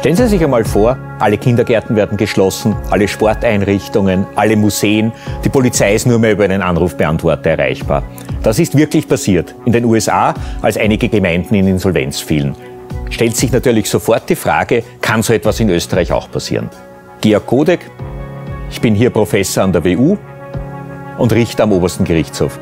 Stellen Sie sich einmal vor, alle Kindergärten werden geschlossen, alle Sporteinrichtungen, alle Museen, die Polizei ist nur mehr über einen Anrufbeantworter erreichbar. Das ist wirklich passiert in den USA, als einige Gemeinden in Insolvenz fielen. Stellt sich natürlich sofort die Frage, kann so etwas in Österreich auch passieren? Georg Kodek, ich bin hier Professor an der WU und Richter am Obersten Gerichtshof.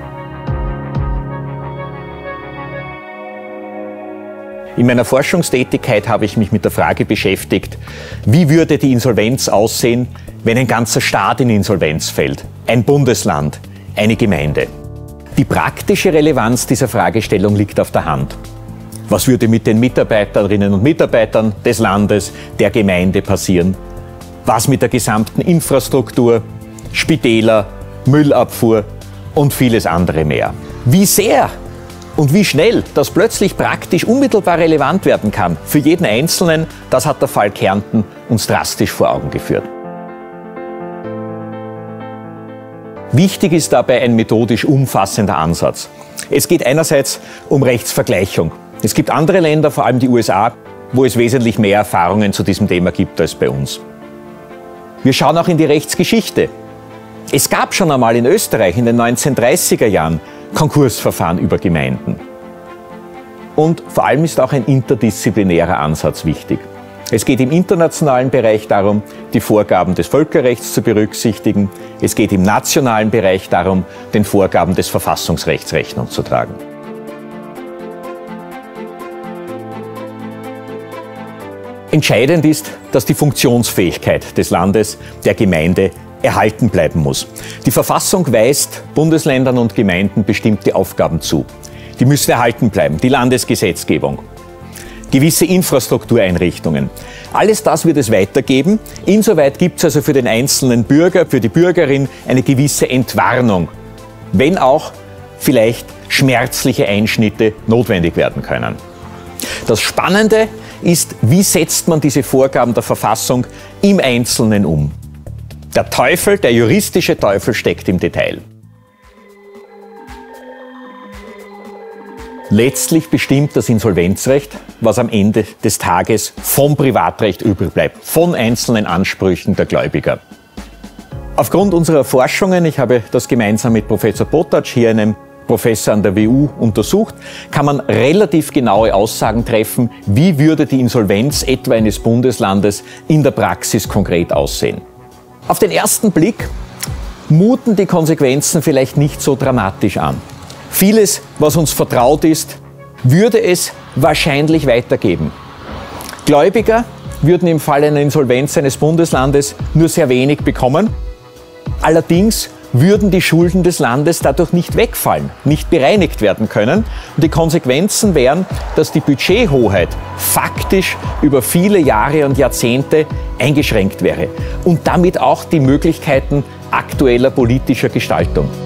In meiner Forschungstätigkeit habe ich mich mit der Frage beschäftigt, wie würde die Insolvenz aussehen, wenn ein ganzer Staat in Insolvenz fällt, ein Bundesland, eine Gemeinde. Die praktische Relevanz dieser Fragestellung liegt auf der Hand. Was würde mit den Mitarbeiterinnen und Mitarbeitern des Landes, der Gemeinde passieren? Was mit der gesamten Infrastruktur, Spitäler, Müllabfuhr und vieles andere mehr? Wie sehr und wie schnell das plötzlich praktisch unmittelbar relevant werden kann für jeden Einzelnen, das hat der Fall Kärnten uns drastisch vor Augen geführt. Wichtig ist dabei ein methodisch umfassender Ansatz. Es geht einerseits um Rechtsvergleichung. Es gibt andere Länder, vor allem die USA, wo es wesentlich mehr Erfahrungen zu diesem Thema gibt als bei uns. Wir schauen auch in die Rechtsgeschichte. Es gab schon einmal in Österreich in den 1930er Jahren Konkursverfahren über Gemeinden. Und vor allem ist auch ein interdisziplinärer Ansatz wichtig. Es geht im internationalen Bereich darum, die Vorgaben des Völkerrechts zu berücksichtigen. Es geht im nationalen Bereich darum, den Vorgaben des Verfassungsrechts Rechnung zu tragen. Entscheidend ist, dass die Funktionsfähigkeit des Landes, der Gemeinde, erhalten bleiben muss. Die Verfassung weist Bundesländern und Gemeinden bestimmte Aufgaben zu. Die müssen erhalten bleiben, die Landesgesetzgebung, gewisse Infrastruktureinrichtungen. Alles das wird es weitergeben. Insoweit gibt es also für den einzelnen Bürger, für die Bürgerin eine gewisse Entwarnung, wenn auch vielleicht schmerzliche Einschnitte notwendig werden können. Das Spannende ist, wie setzt man diese Vorgaben der Verfassung im Einzelnen um? Der Teufel, der juristische Teufel, steckt im Detail. Letztlich bestimmt das Insolvenzrecht, was am Ende des Tages vom Privatrecht übrig bleibt, von einzelnen Ansprüchen der Gläubiger. Aufgrund unserer Forschungen, ich habe das gemeinsam mit Professor Potatsch, hier einem Professor an der WU, untersucht, kann man relativ genaue Aussagen treffen, wie würde die Insolvenz etwa eines Bundeslandes in der Praxis konkret aussehen. Auf den ersten Blick muten die Konsequenzen vielleicht nicht so dramatisch an. Vieles, was uns vertraut ist, würde es wahrscheinlich weitergeben. Gläubiger würden im Fall einer Insolvenz eines Bundeslandes nur sehr wenig bekommen. Allerdings würden die Schulden des Landes dadurch nicht wegfallen, nicht bereinigt werden können. Und die Konsequenzen wären, dass die Budgethoheit faktisch über viele Jahre und Jahrzehnte eingeschränkt wäre und damit auch die Möglichkeiten aktueller politischer Gestaltung.